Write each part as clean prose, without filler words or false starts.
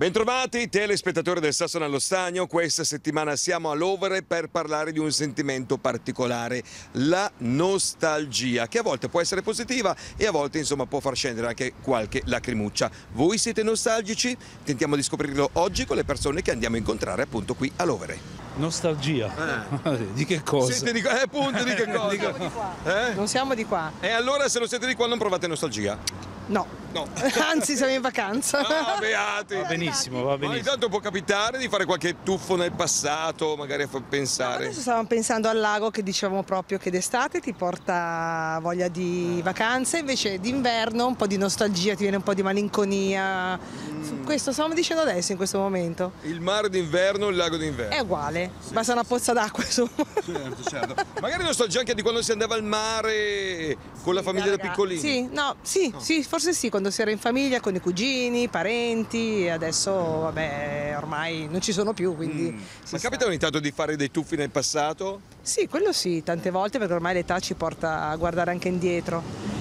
Bentrovati telespettatori del Sasso nello Stagno, questa settimana siamo a Lovere per parlare di un sentimento particolare, la nostalgia, che a volte può essere positiva e a volte insomma può far scendere anche qualche lacrimuccia. Voi siete nostalgici? Tentiamo di scoprirlo oggi con le persone che andiamo a incontrare appunto qui a Lovere. Nostalgia? Di che cosa? Siete di qua? Appunto di che cosa? Non siamo di qua. Non siamo di qua. E allora se non siete di qua non provate nostalgia? No. No. Anzi, siamo in vacanza. Ah, beati! Va benissimo, va Ma benissimo. ogni tanto può capitare di fare qualche tuffo nel passato, magari a pensare. Adesso stavamo pensando al lago, che dicevamo proprio che d'estate ti porta voglia di vacanze, invece d'inverno un po' di nostalgia, ti viene un po' di malinconia. Questo stavamo dicendo adesso, in questo momento. Il mare d'inverno, il lago d'inverno. È uguale, basta una pozza d'acqua, insomma. Certo, certo. Magari nostalgia anche di quando si andava al mare con la famiglia da piccolini. Sì, no, sì, sì, forse sì, quando si era in famiglia con i cugini, parenti, adesso vabbè, ormai non ci sono più, quindi Ma capita ogni tanto di fare dei tuffi nel passato? Sì, quello sì, tante volte, perché ormai l'età ci porta a guardare anche indietro.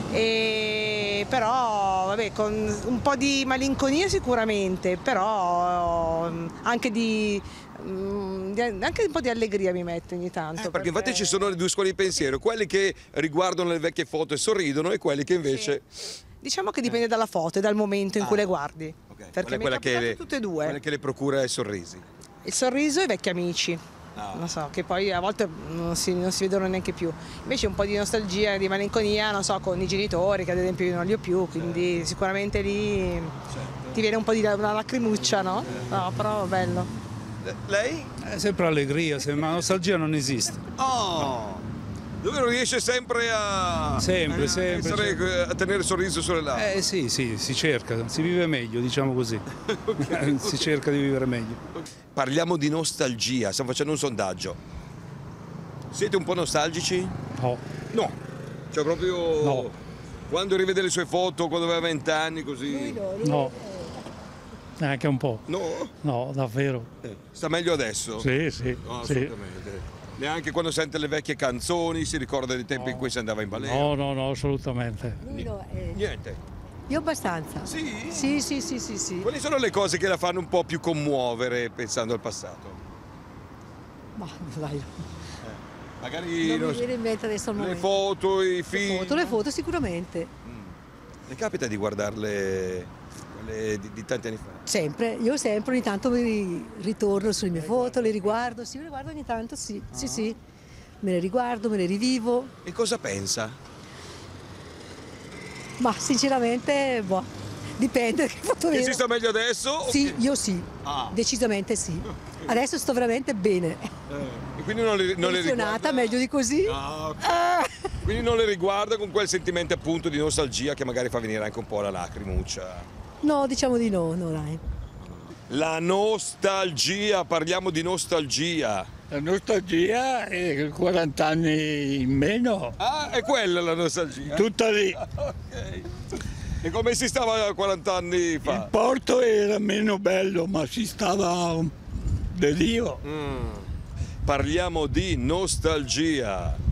Però vabbè, con un po' di malinconia sicuramente, però anche anche un po' di allegria mi mette ogni tanto. Perché infatti ci sono le due scuole di pensiero, quelli che riguardano le vecchie foto e sorridono e quelli che invece... Diciamo che dipende dalla foto e dal momento in cui le guardi. Ok. Perché mi è Quella capitato tutte e due. Quella che le procura i sorrisi. Il sorriso e i vecchi amici. Non so, che poi a volte non si vedono neanche più. Invece un po' di nostalgia, di malinconia, non so, con i genitori, che ad esempio io non li ho più, quindi sicuramente lì ti viene un po' di una lacrimuccia, no? No, però bello. Lei? È sempre allegria, ma nostalgia non esiste. Oh! Dove non riesce sempre a... Sempre. a tenere il sorriso sulle labbra. Sì, si cerca, si vive meglio, diciamo così. Si cerca di vivere meglio. Parliamo di nostalgia, stiamo facendo un sondaggio. Siete un po' nostalgici? No, No. Cioè proprio... No. Quando rivede le sue foto, quando aveva 20 anni, così... no, neanche un po'. No? No, davvero. Sta meglio adesso? Sì, No, sì. assolutamente. Neanche quando sente le vecchie canzoni si ricorda dei tempi in cui si andava in balena? No, assolutamente. Niente. Io abbastanza. Sì? Sì. Quali sono le cose che la fanno un po' più commuovere pensando al passato? Ma dai, Magari non non mi so, viene in mente adesso al le momento. foto, i film. Le foto sicuramente. Le capita di guardarle quelle di tanti anni fa? Sempre, io sempre ogni tanto mi ritorno sulle mie foto, le riguardo, sì, le guardo ogni tanto, sì. Me le riguardo, me le rivivo, E cosa pensa? ma sinceramente, dipende che foto Che vedo. si sta meglio adesso? o Sì, che- io sì, Ah. decisamente sì. Adesso sto veramente bene. E quindi non le Funzionata, riguarda? meglio di così. Ah, ok. Quindi non le riguarda con quel sentimento appunto di nostalgia che magari fa venire anche un po' la lacrimuccia. No, diciamo di no, dai. La nostalgia, parliamo di nostalgia. La nostalgia è 40 anni in meno, Ah, è quella la nostalgia? tutta lì. Ok. E come si stava 40 anni Il fa? porto era meno bello, ma si stava da Dio. Parliamo di nostalgia.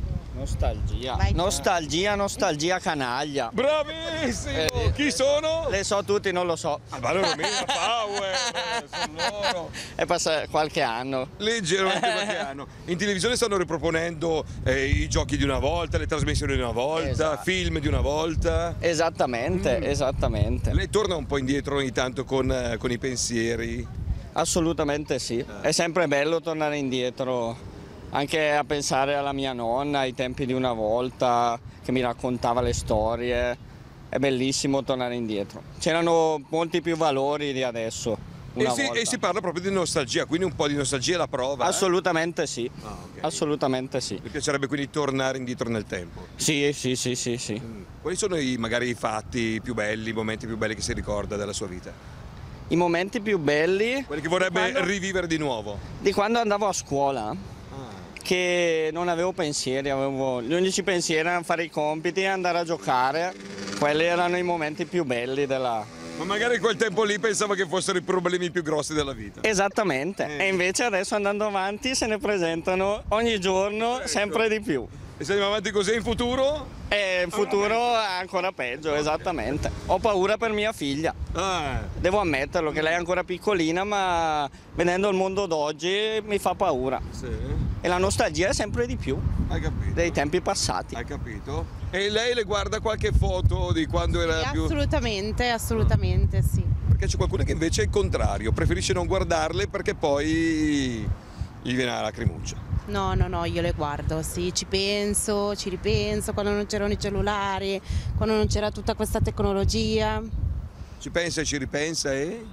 Nostalgia canaglia. Bravissimo! Chi sono? Le so tutti, non lo so. Ma loro Mia Power, sono loro. È passato qualche anno. Leggero anche qualche anno. In televisione stanno riproponendo i giochi di una volta, le trasmissioni di una volta, Esatto. film di una volta. Esattamente. Lei torna un po' indietro ogni tanto con i pensieri. Assolutamente sì. È sempre bello tornare indietro. Anche a pensare alla mia nonna, ai tempi di una volta, che mi raccontava le storie. È bellissimo tornare indietro. C'erano molti più valori di adesso. Una volta. E si parla proprio di nostalgia, quindi un po' di nostalgia la prova. Assolutamente sì. Ah, ok. Assolutamente sì. Mi piacerebbe quindi tornare indietro nel tempo. Sì. Quali sono magari i fatti più belli, i momenti più belli che si ricorda della sua vita? I momenti più belli Quelli che vorrebbe Quando- rivivere di nuovo? di quando andavo a scuola. Che non avevo pensieri, gli unici pensieri erano fare i compiti e andare a giocare. Quelli erano i momenti più belli della... Ma magari quel tempo lì pensava che fossero i problemi più grossi della vita. Esattamente, e invece adesso andando avanti se ne presentano ogni giorno sempre di più. E se andiamo avanti così in futuro? E in futuro è ancora peggio, esattamente. Ho paura per mia figlia. Devo ammetterlo che lei è ancora piccolina, ma vedendo il mondo d'oggi mi fa paura. Sì. E la nostalgia è sempre di più Hai capito? dei tempi passati. Hai capito? E lei le guarda qualche foto di quando era più... Assolutamente, assolutamente sì. Perché c'è qualcuno che invece è il contrario, preferisce non guardarle perché poi gli viene la lacrimuccia. No, io le guardo, sì, ci penso, ci ripenso, quando non c'erano i cellulari, quando non c'era tutta questa tecnologia. Ci pensa e ci ripensa e...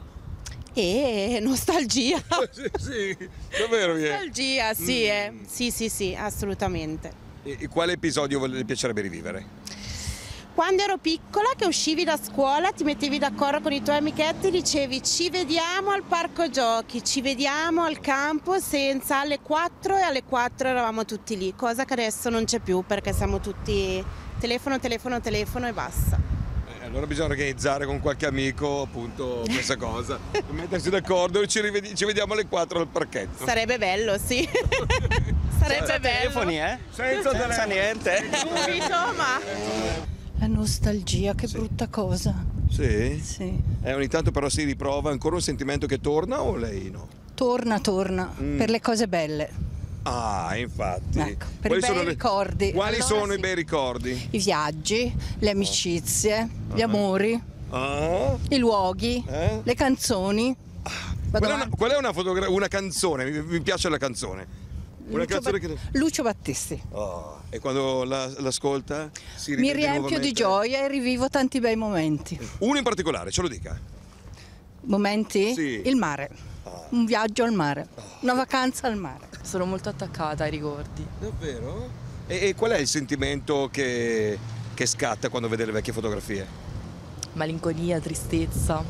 E nostalgia. sì, davvero viene. Nostalgia, sì, sì, assolutamente. E quale episodio le piacerebbe rivivere? Quando ero piccola, che uscivi da scuola, ti mettevi d'accordo con i tuoi amichetti, dicevi ci vediamo al parco giochi, ci vediamo al campo senza alle 4 e alle 4 eravamo tutti lì, cosa che adesso non c'è più perché siamo tutti telefono e basta. Allora bisogna organizzare con qualche amico appunto questa cosa, mettersi d'accordo e ci vediamo alle 4 al parchetto. Sarebbe bello, sì. Sarebbe bello. Telefoni, senza niente. Subito, ma... La nostalgia, che brutta cosa. Sì? Sì. Ogni tanto però si riprova ancora un sentimento che torna o lei no? Torna, per le cose belle. Ah, infatti. Ecco, per i bei ricordi. Quali Allora sono i sì. bei ricordi? I viaggi, le amicizie, gli amori, i luoghi, le canzoni. Qual è una canzone? Mi piace la canzone. Una canzone che... Lucio Battisti. E quando l'ascolta si Mi rivede riempio nuovamente? di gioia e rivivo tanti bei momenti. Uno in particolare, ce lo dica. Momenti? Sì. Il mare. Un viaggio al mare. Una vacanza al mare. Sono molto attaccata ai ricordi. Davvero? E qual è il sentimento che scatta quando vede le vecchie fotografie? Malinconia, tristezza.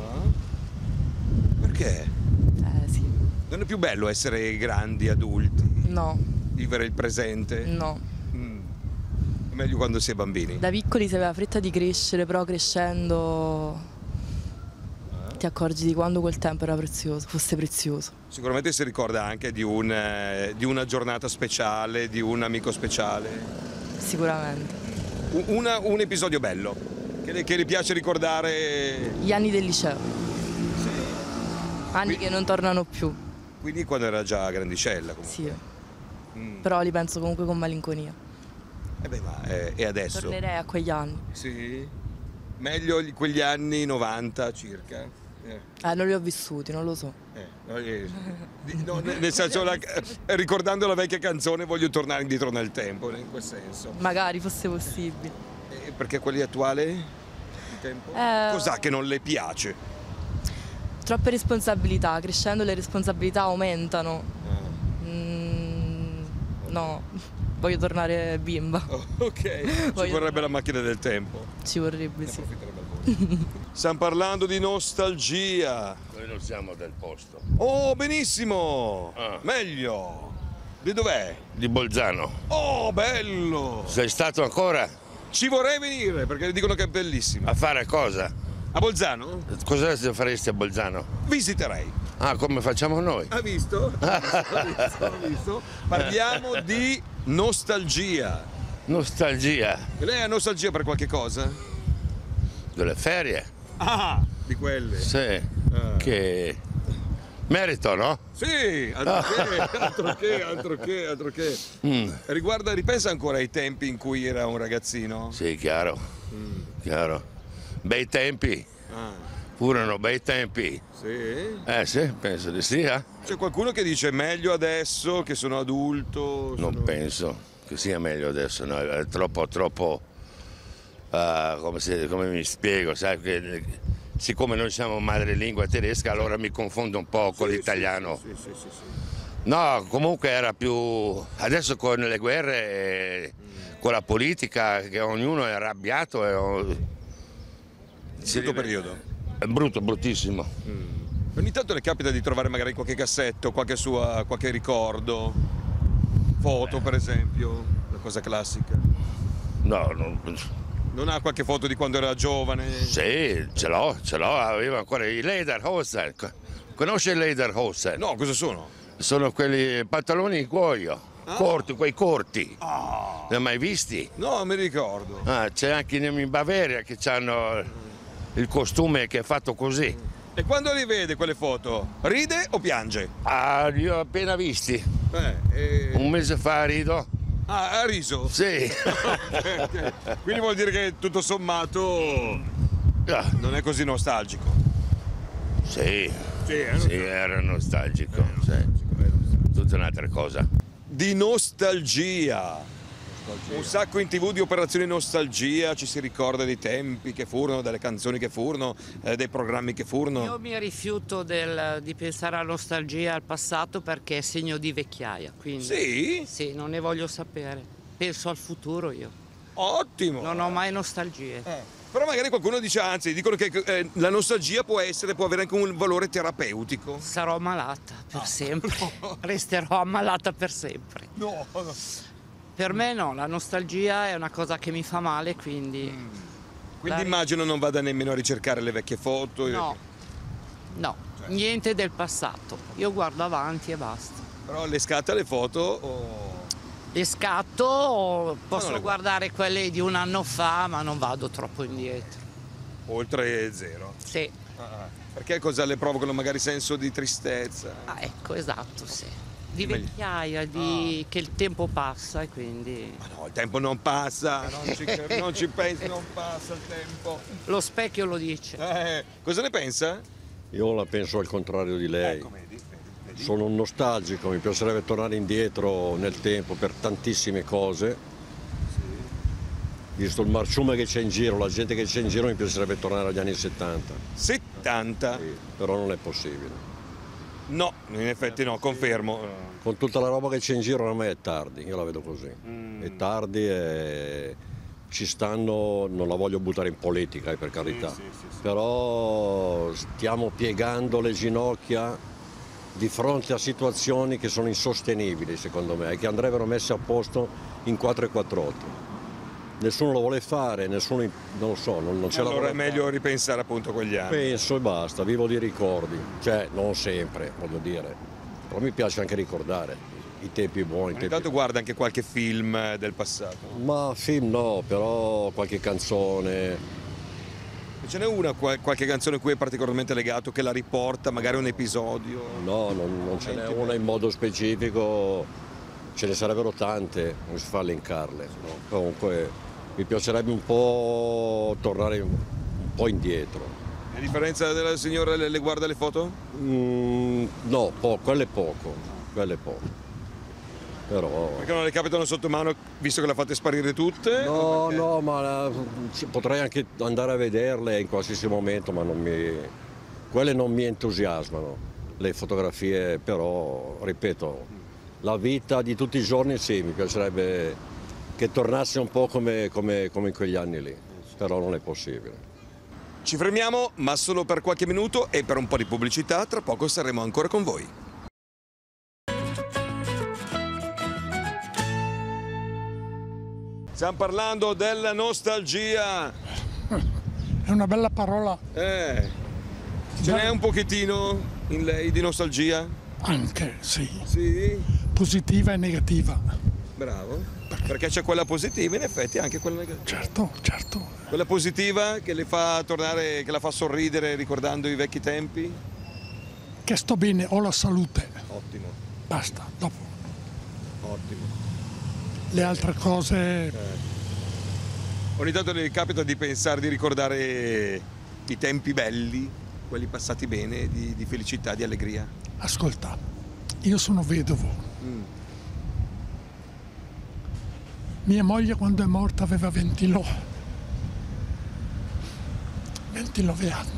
Perché? Sì. Non è più bello essere grandi adulti? No. Vivere il presente? No. È meglio quando si è bambini? Da piccoli si aveva fretta di crescere, però crescendo ti accorgi di quando quel tempo era prezioso, fosse prezioso. Sicuramente si ricorda anche di una giornata speciale, di un amico speciale. Sicuramente. Un episodio bello che le piace ricordare. Gli anni del liceo. Anni che non tornano più. Quindi quando era già grandicella comunque. Sì. Però li penso comunque con malinconia. E adesso? Tornerei a quegli anni. Sì? Meglio quegli anni 90 circa? Non li ho vissuti, non lo so. No, nel senso, ricordando la vecchia canzone voglio tornare indietro nel tempo, in quel senso. Magari fosse possibile. Perché quelli attuali? Il tempo? Cos'ha che non le piace? Troppe responsabilità, crescendo le responsabilità aumentano. No, voglio tornare bimba. Ok, ci vorrebbe la macchina del tempo. Ci vorrebbe, sì. Stiamo parlando di nostalgia. Noi non siamo del posto. Oh, benissimo! Meglio! Di dov'è? Di Bolzano. Oh, bello! Sei stato ancora? Ci vorrei venire perché dicono che è bellissimo. A fare cosa? A Bolzano? Cosa faresti a Bolzano? Visiterei. Ah, come facciamo noi? Ha visto? Ho visto? Parliamo di nostalgia. Nostalgia. E lei ha nostalgia per qualche cosa? Delle ferie. Ah, di quelle. Sì. Che merito, no? Sì, altro che. Ripensa ancora ai tempi in cui era un ragazzino? Sì, chiaro. Chiaro. Bei tempi. Furono bei tempi. Sì? Sì, penso di sì. C'è qualcuno che dice meglio adesso che sono adulto? Non penso che sia meglio adesso, no? È troppo, come mi spiego, sai, che siccome noi siamo madrelingua tedesca, allora mi confondo un po' con l'italiano. Sì. No, comunque era più... Adesso con le guerre, con la politica, che ognuno è arrabbiato. Brutto periodo. È brutto, bruttissimo. Ogni tanto le capita di trovare magari qualche cassetto, qualche ricordo, foto per esempio, una cosa classica. No, non ha qualche foto di quando era giovane? Sì, ce l'ho, aveva ancora i Lederhosen. Conosce i Lederhosen? No, cosa sono? Sono quelli pantaloni in cuoio. corti, quei corti. Li hai mai visti? No, mi ricordo. C'è anche in Bavaria che hanno il costume che è fatto così. E quando li vede quelle foto, ride o piange? Io ho appena visti. Un mese fa rido. Ha riso? Sì. Quindi vuol dire che tutto sommato non è così nostalgico. Sì, era nostalgico. Tutta un'altra cosa. Di nostalgia. Un sacco in TV di operazioni nostalgia, ci si ricorda dei tempi che furono, delle canzoni che furono, dei programmi che furono. Io mi rifiuto di pensare alla nostalgia, al passato, perché è segno di vecchiaia. Quindi, sì? Sì, non ne voglio sapere. Penso al futuro io. Ottimo! Non ho mai nostalgie. Però magari qualcuno dice, anzi, dicono che la nostalgia può avere anche un valore terapeutico. Sarò ammalata per sempre. Resterò ammalata per sempre. No. Per me no, la nostalgia è una cosa che mi fa male, quindi... Quindi immagino non vada nemmeno a ricercare le vecchie foto? No, niente del passato. Io guardo avanti e basta. Però le scatta le foto o... Le scatto, posso guardare quelle di un anno fa, ma non vado troppo indietro. Oltre zero? Sì. Perché cosa le provocano? Magari senso di tristezza? Ecco, esatto, sì. Di vecchiaia, che il tempo passa e quindi... Ma no, il tempo non passa, non ci pensi, non passa il tempo. Lo specchio lo dice. Cosa ne pensa? Io la penso al contrario di lei. Sono un nostalgico, mi piacerebbe tornare indietro nel tempo per tantissime cose. Visto il marciume che c'è in giro, la gente che c'è in giro, mi piacerebbe tornare agli anni 70. 70? Sì, però non è possibile. No, in effetti no, confermo. Con tutta la roba che c'è in giro ormai è tardi, io la vedo così. È tardi e ci stanno, non la voglio buttare in politica, per carità, però stiamo piegando le ginocchia di fronte a situazioni che sono insostenibili secondo me e che andrebbero messe a posto in 448. Nessuno lo vuole fare, nessuno, non lo so, non c'è la volontà. Allora è meglio ripensare appunto a quegli anni. Penso e basta, vivo di ricordi, cioè non sempre, voglio dire, però mi piace anche ricordare i tempi buoni. Intanto guarda anche qualche film del passato. Ma film no, però qualche canzone. Ce n'è una, qualche canzone a cui è particolarmente legato, che la riporta, magari un episodio? No, non ce n'è una in modo specifico, ce ne sarebbero tante, non si fa elencarle. No? Comunque mi piacerebbe un po' tornare un po' indietro. A differenza della signora, le guarda le foto? No, quelle poco. Però... Perché non le capitano sotto mano, visto che le fate sparire tutte? No, ma potrei anche andare a vederle in qualsiasi momento, ma quelle non mi entusiasmano. Le fotografie però, ripeto, la vita di tutti i giorni sì, mi piacerebbe che tornasse un po' come in quegli anni lì, però non è possibile. Ci fermiamo, ma solo per qualche minuto e per un po' di pubblicità, tra poco saremo ancora con voi. Stiamo parlando della nostalgia. È una bella parola. Ce n'è un pochettino in lei di nostalgia? Anche, sì. Sì? Positiva e negativa. Bravo. Perché c'è quella positiva, in effetti anche quella negativa. Certo. Quella positiva che le fa tornare, che la fa sorridere ricordando i vecchi tempi? Che sto bene, ho la salute. Ottimo. Basta, dopo. Ottimo. Le altre cose... Ogni tanto le capita di pensare, di ricordare i tempi belli, quelli passati bene, di felicità, di allegria? Ascolta, io sono vedovo. Mia moglie quando è morta aveva 29 anni.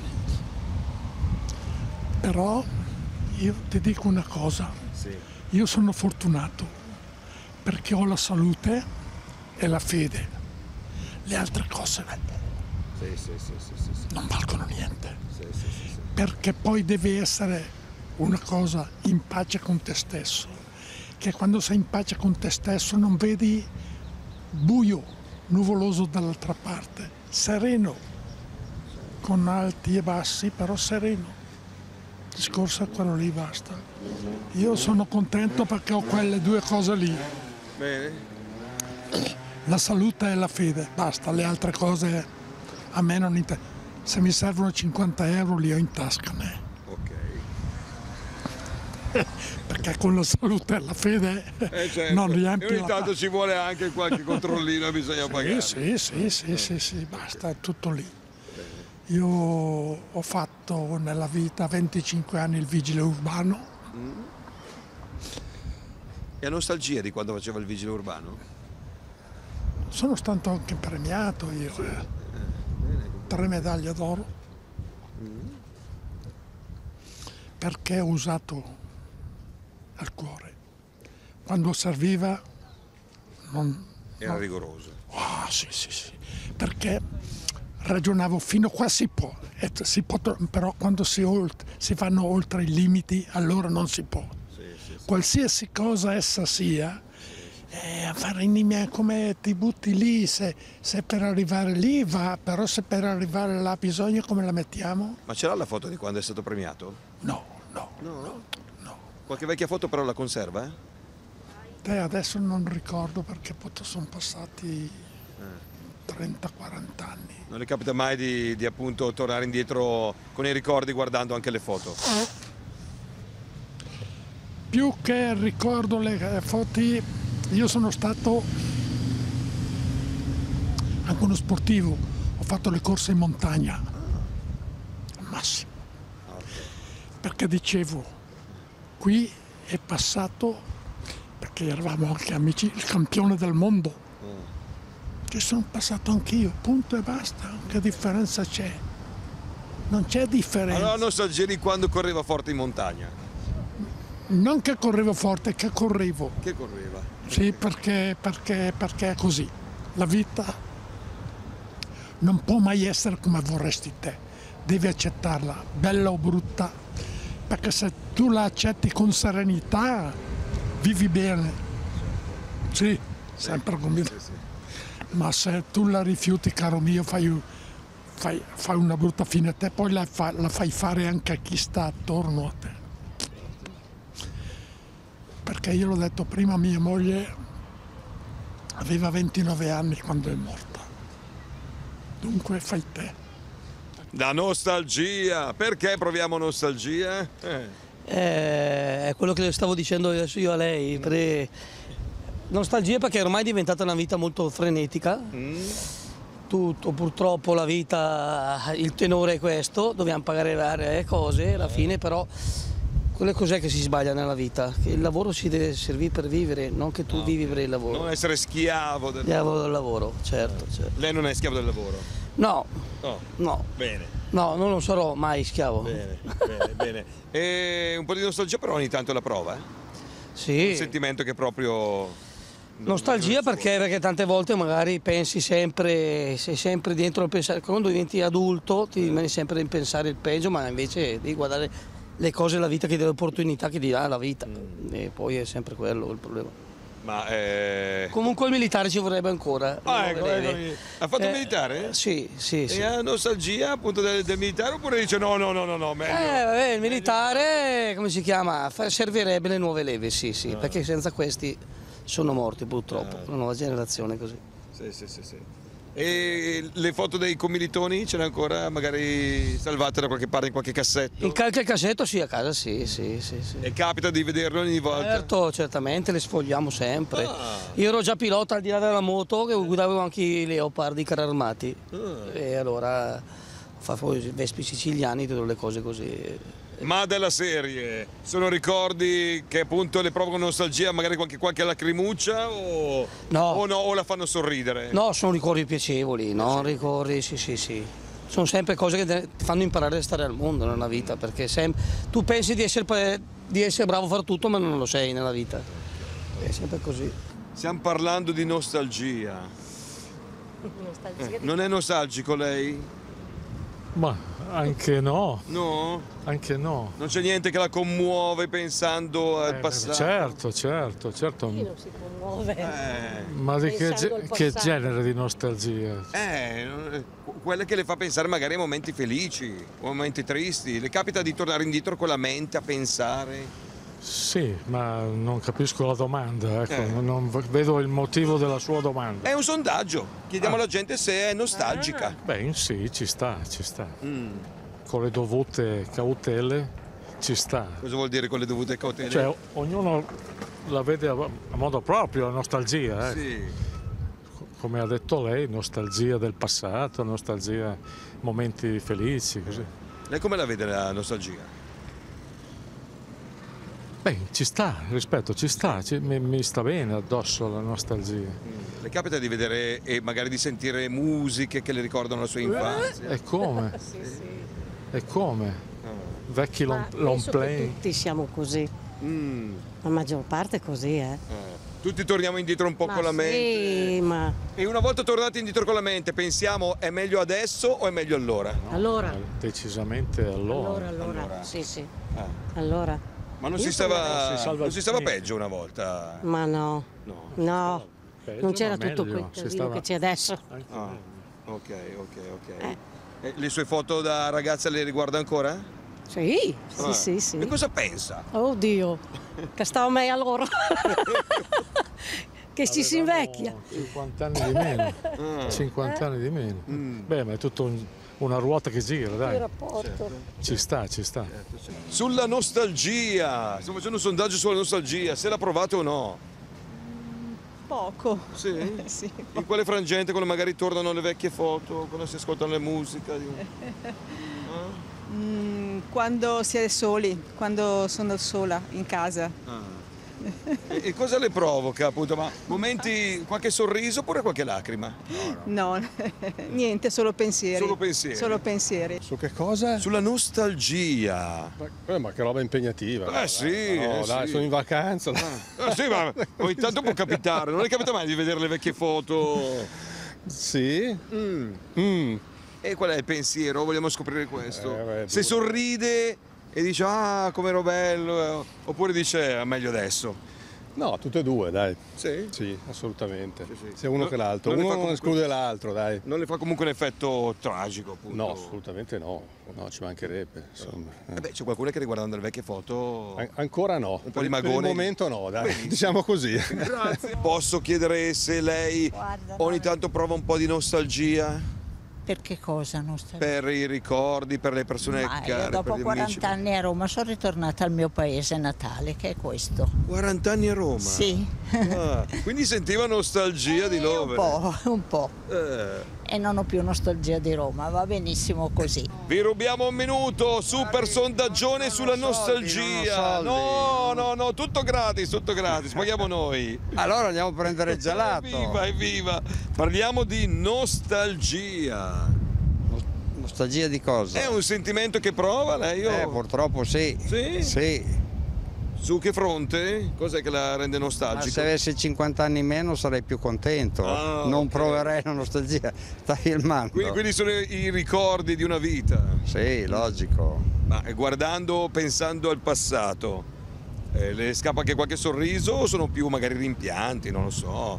Però io ti dico una cosa, io sono fortunato perché ho la salute e la fede. Le altre cose non valgono niente. Perché poi deve essere una cosa in pace con te stesso, che quando sei in pace con te stesso non vedi buio, nuvoloso dall'altra parte, sereno, con alti e bassi, però sereno. Il discorso è quello lì, basta. Io sono contento perché ho quelle due cose lì. Bene. La salute e la fede, basta, le altre cose a me non interessano. Se mi servono 50 euro li ho in tasca, Ok. Perché con la salute e la fede Certo. non riempi E ogni la tanto ci vuole anche qualche controllino e bisogna pagare. Sì, basta, è tutto lì. Io ho fatto nella vita 25 anni il vigile urbano. E ha nostalgia di quando faceva il vigile urbano? Sono stato anche premiato io. 3 medaglie d'oro. Perché ho usato il cuore. Quando serviva Era rigoroso. Ah, sì. Perché ragionavo fino a qua si può, però quando si vanno oltre i limiti allora non si può. Qualsiasi cosa essa sia, a fare come ti butti lì, se per arrivare lì va, però se per arrivare là bisogna come la mettiamo? Ma ce l'ha la foto di quando è stato premiato? No. Qualche vecchia foto però la conserva? Adesso non ricordo perché sono passati 30-40 anni. Non le capita mai di appunto tornare indietro con i ricordi guardando anche le foto? Più che ricordo le foto, io sono stato anche uno sportivo, ho fatto le corse in montagna, al massimo. Perché dicevo, qui è passato, perché eravamo anche amici, il campione del mondo. Ci sono passato anch'io, punto e basta. Che differenza c'è? Non c'è differenza. Allora nostalgia di quando correva forte in montagna? Non che correvo forte, che correvo. Che correva? Sì, perché è così. La vita non può mai essere come vorresti te. Devi accettarla, bella o brutta. Perché se tu la accetti con serenità, vivi bene. Sì, sempre convinto. Sì. Ma se tu la rifiuti, caro mio, fai una brutta fine a te, poi la fai fare anche a chi sta attorno a te. Perché io l'ho detto prima, mia moglie aveva 29 anni quando è morta. Dunque fai te. La nostalgia, perché proviamo nostalgia? È quello che le stavo dicendo adesso io a lei. Nostalgia perché ormai è diventata una vita molto frenetica. Tutto, purtroppo la vita, il tenore è questo, dobbiamo pagare varie cose, alla fine però quelle cos'è che si sbaglia nella vita? Che il lavoro si deve servire per vivere, non che tu vivi per il lavoro. Non essere schiavo del lavoro, certo. Lei non è schiavo del lavoro? No. Bene. No, non lo sarò mai schiavo. Bene. E un po' di nostalgia però ogni tanto la prova, Sì. Un sentimento che proprio... Nostalgia perché tante volte magari pensi sempre, sei sempre dentro a pensare, quando diventi adulto ti rimani sempre in pensare il peggio, ma invece devi guardare le cose della vita, che delle opportunità che ti dà la vita, e poi è sempre quello il problema. Ma comunque il militare ci vorrebbe ancora. Eccomi. Ha fatto il militare? Sì. E ha nostalgia appunto del militare oppure dice no, meglio? Il militare, come si chiama? Servirebbe le nuove leve, sì, perché senza questi sono morti purtroppo, la nuova generazione così. Sì. E le foto dei commilitoni ce le ancora magari salvate da qualche parte in qualche cassetto? In qualche cassetto sì, a casa sì. E capita di vederlo ogni volta? Certo, certamente, le sfogliamo sempre. Io ero già pilota al di là della moto, che guidavo anche i Leopard, i carri armati. E allora facevo i Vespi siciliani, tutte le cose così. Ma della serie, sono ricordi che appunto le provocano nostalgia, magari qualche lacrimuccia o la fanno sorridere? No, sono ricordi piacevoli, ricordi, sì. Sono sempre cose che ti fanno imparare a stare al mondo nella vita, perché tu pensi di essere bravo a fare tutto, ma non lo sei nella vita. È sempre così. Stiamo parlando di nostalgia. Non è nostalgico lei? Ma anche no. No? Anche no. Non c'è niente che la commuove pensando al passato? Certo. Chi non si commuove? Ma di Pensando al che passato. genere di nostalgia? Quelle che le fa pensare magari a momenti felici, o momenti tristi. Le capita di tornare indietro con la mente a pensare? Sì, ma non capisco la domanda, ecco, non vedo il motivo della sua domanda. È un sondaggio, chiediamo alla gente se è nostalgica. Beh, sì, ci sta. Con le dovute cautele ci sta. Cosa vuol dire con le dovute cautele? Cioè, ognuno la vede a modo proprio, la nostalgia. Sì. Come ha detto lei, nostalgia del passato, nostalgia momenti felici, così. Lei come la vede la nostalgia? Beh, ci sta, rispetto, ci sta, mi sta bene addosso la nostalgia. Le capita di vedere e magari di sentire musiche che le ricordano la sua infanzia? E come? E come? Vecchi long Penso che play. tutti siamo così. La maggior parte è così, Tutti torniamo indietro un po' Ma con la mente. sì, ma E una volta tornati indietro con la mente, pensiamo è meglio adesso o è meglio allora? allora. Decisamente allora. Allora. Sì. Allora. Ma non Io si sono- stava peggio una volta? Ma no. No. No. Non c'era ma tutto meglio, quel si casino stava- che c'è adesso. Ah, ok. E le sue foto da ragazza le riguarda ancora? Sì. E cosa pensa? Oddio, che stavo meglio allora. Che si invecchia. 50 anni di meno. 50 anni di meno. Beh, ma è tutta una ruota che gira, dai. Il rapporto. Ci sta. Sulla nostalgia! Stiamo facendo un sondaggio sulla nostalgia, se la provate o no. Poco. Sì? Sì. In quale frangente, quando magari tornano le vecchie foto, quando si ascoltano le musiche? Quando si è soli, quando sono sola in casa. E cosa le provoca appunto? Ma momenti, qualche sorriso oppure qualche lacrima? No, niente, solo pensieri. Solo pensieri? Solo pensieri. Su che cosa? Sulla nostalgia. Ma che roba impegnativa. Sì. No, dai, sì. sono in vacanza. Sì, ma ogni tanto può capitare. Non le capita mai di vedere le vecchie foto? Sì. E qual è il pensiero? Vogliamo scoprire questo. Beh, Se sorride e dice ah come ero bello, oppure dice meglio adesso. No, tutte e due, dai. Sì? Sì, assolutamente. Sia uno che non l'altro. le fa Uno non comunque- esclude l'altro, dai. Non le fa comunque un effetto tragico, appunto. No, assolutamente no. No, ci mancherebbe. Insomma. Beh, c'è qualcuno che riguardando le vecchie foto Ancora no. un po' di Per il magone. momento no, dai. Benissimo. Diciamo così. Grazie. Posso chiedere se lei ogni tanto prova un po' di nostalgia? Per che cosa? Per i ricordi, per le persone Ma care, io dopo per gli 40 amici? anni a Roma sono ritornata al mio paese natale, che è questo. 40 anni a Roma? Sì. Ah, quindi sentiva nostalgia di Lovere? Un po'. E non ho più nostalgia di Roma, va benissimo così. Vi rubiamo un minuto, super sondaggione sulla nostalgia. No, tutto gratis, paghiamo noi. Allora andiamo a prendere il gelato. Evviva. Parliamo di nostalgia. Nostalgia di cosa? È un sentimento che prova lei? Purtroppo sì. Sì? Sì. Su che fronte? Cos'è che la rende Ma nostalgico? se avessi 50 anni in meno sarei più contento. Non proverei la nostalgia. Stai filmando. Quindi sono i ricordi di una vita. Sì, logico. Ma guardando, pensando al passato, le scappa anche qualche sorriso o sono più magari rimpianti, non lo so.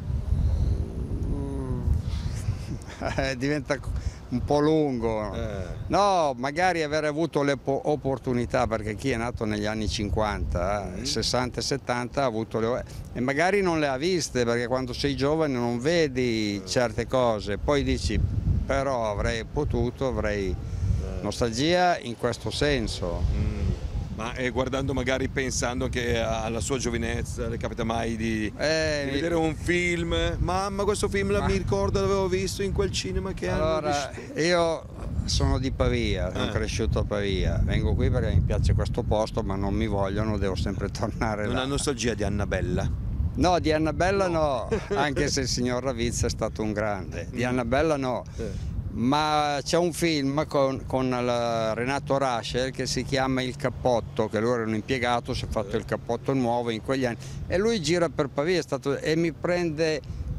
Diventa un po' lungo. No, magari aver avuto le opportunità, perché chi è nato negli anni 50, 60 e 70 ha avuto e magari non le ha viste, perché quando sei giovane non vedi certe cose, poi dici però avrei potuto, avrei nostalgia in questo senso. Ma guardando magari pensando che alla sua giovinezza le capita mai di vedere un film? Mamma, questo film mi ricordo, l'avevo visto in quel cinema che Allora, hanno visto. io sono di Pavia, sono cresciuto a Pavia, vengo qui perché mi piace questo posto, ma non mi vogliono, devo sempre tornare Non là. ha nostalgia di Annabella? No, di Annabella no, anche se il signor Ravizza è stato un grande. Di Annabella no. Ma c'è un film con Renato Rascher che si chiama Il Cappotto, che lui era un impiegato, si è fatto il cappotto nuovo in quegli anni e lui gira per Pavia e mi prende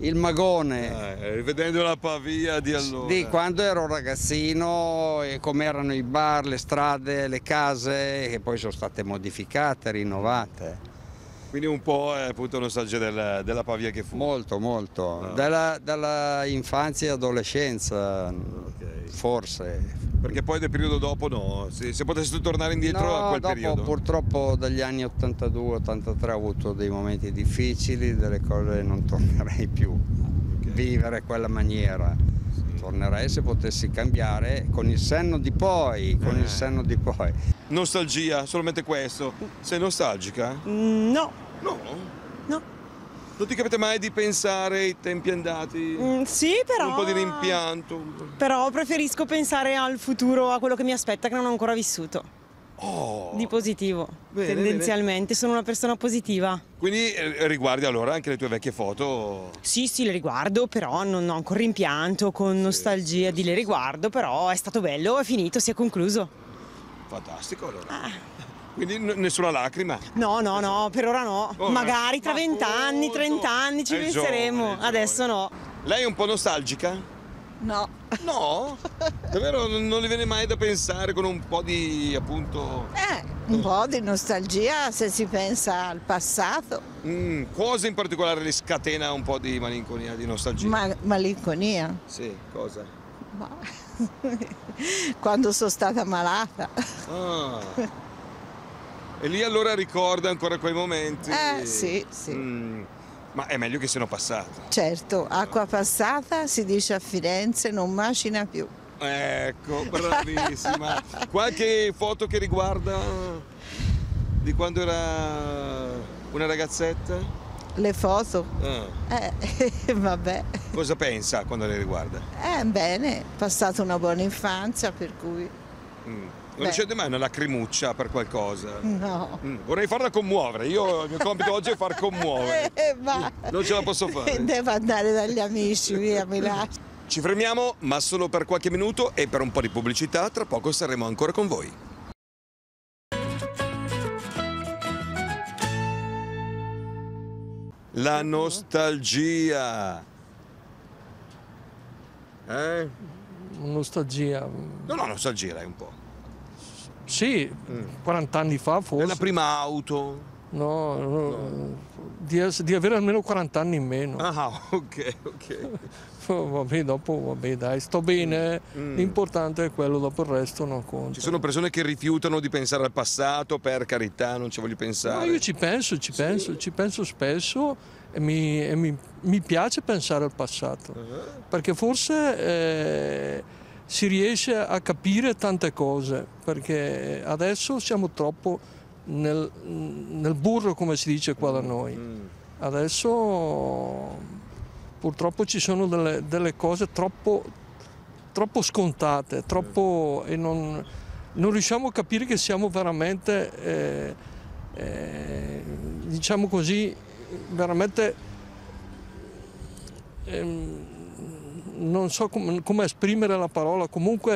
il magone. Rivedendo la Pavia di allora. Di quando ero ragazzino e come erano i bar, le strade, le case, che poi sono state modificate, rinnovate. Quindi un po' è appunto nostalgia della Pavia che fu. Molto, molto. Dalla infanzia e adolescenza, forse. Perché poi del periodo dopo no, se potessi tornare indietro a quel dopo, periodo. Purtroppo dagli anni 82-83 ho avuto dei momenti difficili, delle cose non tornerei più. Vivere quella maniera. Tornerei se potessi cambiare con il senno di poi, il senno di poi. Nostalgia, solamente questo. Sei nostalgica? No. No? No. Non ti capita mai di pensare ai tempi andati? Sì, però... Un po' di rimpianto? Però preferisco pensare al futuro, a quello che mi aspetta, che non ho ancora vissuto. Di positivo, Bene, tendenzialmente. Sono una persona positiva. Quindi riguardi allora anche le tue vecchie foto? Sì, le riguardo, però non ho ancora rimpianto, con nostalgia di le riguardo, però è stato bello, è finito, si è concluso. Fantastico allora. Quindi nessuna lacrima? No, per ora no. Magari tra 20 anni, 30 anni ci penseremo, adesso no. Lei è un po' nostalgica? No. No? Davvero non le viene mai da pensare con un po' di, appunto... Un po' di nostalgia se si pensa al passato. Cosa in particolare le scatena un po' di malinconia, di nostalgia? Malinconia? Sì, cosa? Quando sono stata malata. E lì allora ricorda ancora quei momenti? Sì. Ma è meglio che siano passati. Certo, acqua passata, si dice a Firenze, non macina più. Ecco, bravissima. Qualche foto che riguarda di quando era una ragazzetta? Le foto? Vabbè. Cosa pensa quando le riguarda? Bene, passato una buona infanzia, per cui... Non riceve mai una lacrimuccia per qualcosa? No. Vorrei farla commuovere, il mio compito oggi è far commuovere. Non ce la posso fare. Devo andare dagli amici, via, mi lascio. Ci fermiamo, ma solo per qualche minuto e per un po' di pubblicità, tra poco saremo ancora con voi. La nostalgia. Nostalgia. No, nostalgia dai un po'. Sì, 40 anni fa forse. La prima auto? No. Di avere almeno 40 anni in meno. Ok. Vabbè, dai, sto bene. L'importante è quello, dopo il resto non conta. Ci sono persone che rifiutano di pensare al passato, per carità, non ci voglio pensare. No, io ci penso spesso e mi piace pensare al passato. Perché forse si riesce a capire tante cose, perché adesso siamo troppo nel burro, come si dice qua da noi. Adesso purtroppo ci sono delle cose troppo scontate, e non riusciamo a capire che siamo veramente, diciamo così, veramente... non so come esprimere la parola, comunque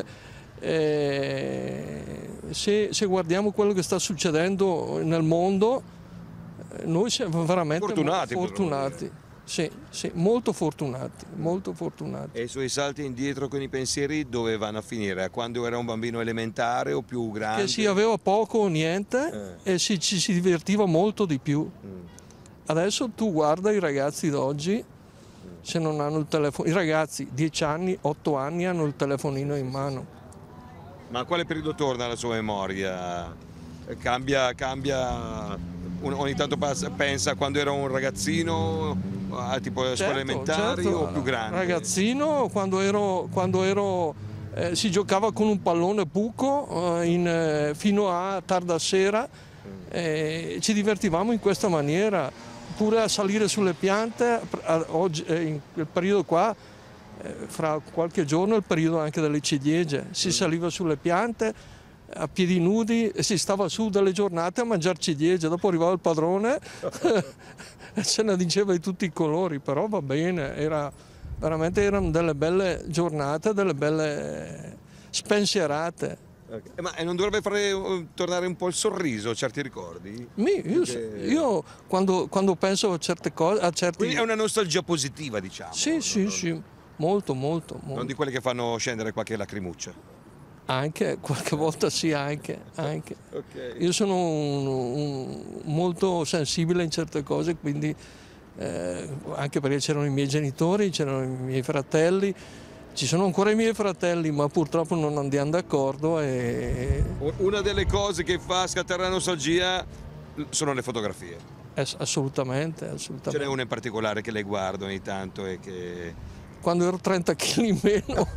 se guardiamo quello che sta succedendo nel mondo, noi siamo veramente fortunati. Sì, molto fortunati. E i suoi salti indietro con i pensieri dove vanno a finire? A quando era un bambino elementare o più grande? Che si aveva poco o niente e ci si divertiva molto di più. Adesso tu guarda i ragazzi d'oggi, se non hanno il telefono, i ragazzi 10 anni, 8 anni hanno il telefonino in mano. Ma a quale periodo torna alla sua memoria? Cambia, ogni tanto pensa quando era un ragazzino, tipo scuole elementari o più grande? Ragazzino, quando ero si giocava con un pallone buco fino a tarda sera, ci divertivamo in questa maniera. Pure a salire sulle piante, oggi, in quel periodo qua, fra qualche giorno è il periodo anche delle ciliegie, si saliva sulle piante a piedi nudi e si stava su delle giornate a mangiare ciliegie, dopo arrivava il padrone e ce ne diceva di tutti i colori, però va bene, erano delle belle giornate, delle belle spensierate. Ma non dovrebbe fare tornare un po' il sorriso a certi ricordi? Io quando penso a certe cose, a certi... Quindi è una nostalgia positiva, diciamo. Sì, molto. Non di quelle che fanno scendere qualche lacrimuccia. Anche, qualche volta sì, anche. Io sono molto sensibile in certe cose, quindi anche perché c'erano i miei genitori, c'erano i miei fratelli, ci sono ancora i miei fratelli, ma purtroppo non andiamo d'accordo. Una delle cose che fa scattare la nostalgia sono le fotografie. Assolutamente. Ce n'è una in particolare che le guardo ogni tanto e che... Quando ero 30 kg in meno.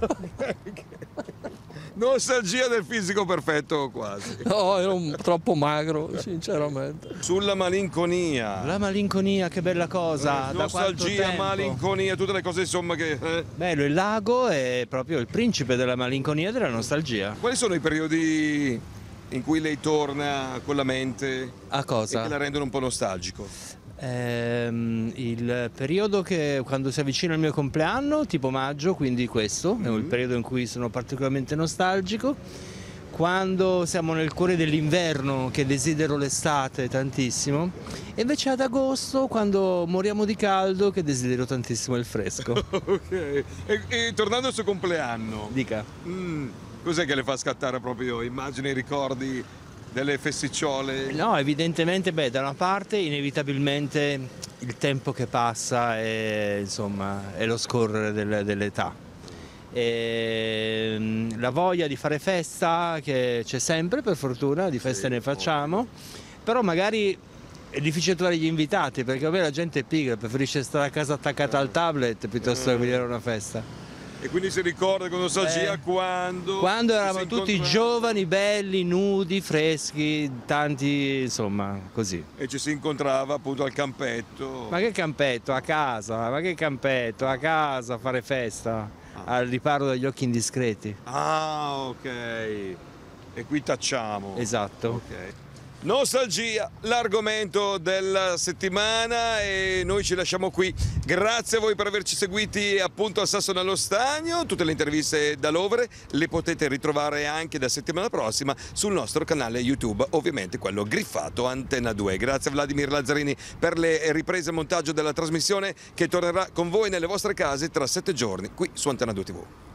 Nostalgia del fisico perfetto quasi. No, ero troppo magro, sinceramente. Sulla malinconia. La malinconia, che bella cosa. Nostalgia, malinconia, tutte le cose insomma che... Bello, il lago è proprio il principe della malinconia e della nostalgia. Quali sono i periodi in cui lei torna con la mente a cosa? E che la rendono un po' nostalgico? Il periodo che quando si avvicina il mio compleanno, tipo maggio, quindi questo è il periodo in cui sono particolarmente nostalgico. Quando siamo nel cuore dell'inverno, che desidero l'estate tantissimo, e invece ad agosto, quando moriamo di caldo, che desidero tantissimo il fresco. Ok. E tornando al suo compleanno, dica. Cos'è che le fa scattare proprio immagini e ricordi delle festicciole? No, evidentemente, da una parte inevitabilmente il tempo che passa e insomma è lo scorrere dell'età. E la voglia di fare festa che c'è sempre, per fortuna, di feste ne facciamo, però magari è difficile trovare gli invitati perché la gente è pigra, preferisce stare a casa attaccata al tablet piuttosto che vedere una festa. E quindi si ricorda con nostalgia quando eravamo tutti giovani, belli, nudi, freschi, tanti, insomma, così. E ci si incontrava appunto al campetto. Ma che campetto? A casa, a fare festa, al riparo dagli occhi indiscreti. Ah, ok. E qui tacciamo. Esatto. Ok. Nostalgia, l'argomento della settimana, e noi ci lasciamo qui. Grazie a voi per averci seguiti appunto a Sassone allo Stagno. Tutte le interviste da Lovere le potete ritrovare anche da settimana prossima sul nostro canale YouTube, ovviamente quello griffato Antenna 2. Grazie a Vladimir Lazzarini per le riprese e montaggio della trasmissione, che tornerà con voi nelle vostre case tra 7 giorni qui su Antenna 2 TV.